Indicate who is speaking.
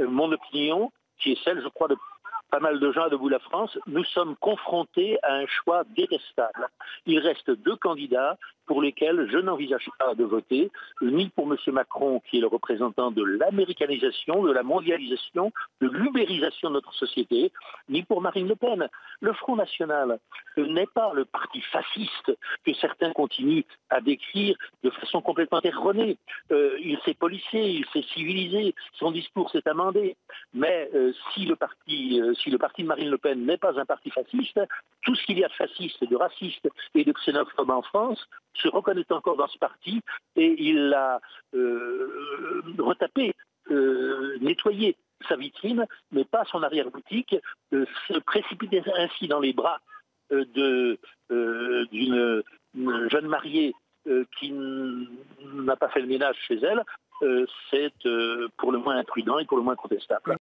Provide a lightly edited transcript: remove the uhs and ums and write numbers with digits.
Speaker 1: mon opinion, qui est celle, je crois, de pas mal de gens à Debout la France, nous sommes confrontés à un choix détestable. Il reste deux candidats pour lesquels je n'envisage pas de voter, ni pour M. Macron, qui est le représentant de l'américanisation, de la mondialisation, de l'ubérisation de notre société, ni pour Marine Le Pen. Le Front National n'est pas le parti fasciste que certains continuent à décrire de façon complètement erronée. Il s'est policé, il s'est civilisé, son discours s'est amendé. Mais si le parti de Marine Le Pen n'est pas un parti fasciste, tout ce qu'il y a de fasciste, de raciste et de xénophobe en France se reconnaît encore dans ce parti, et il l'a retapé, nettoyé sa vitrine, mais pas son arrière-boutique, se précipiter ainsi dans les bras d'une jeune mariée qui n'a pas fait le ménage chez elle, c'est pour le moins imprudent et pour le moins contestable.